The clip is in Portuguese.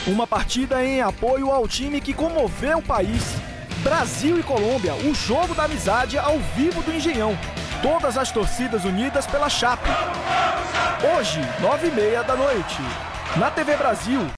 Uma partida em apoio ao time que comoveu o país. Brasil e Colômbia, o jogo da amizade ao vivo do Engenhão. Todas as torcidas unidas pela Chape. Hoje, 9h30 da noite. Na TV Brasil.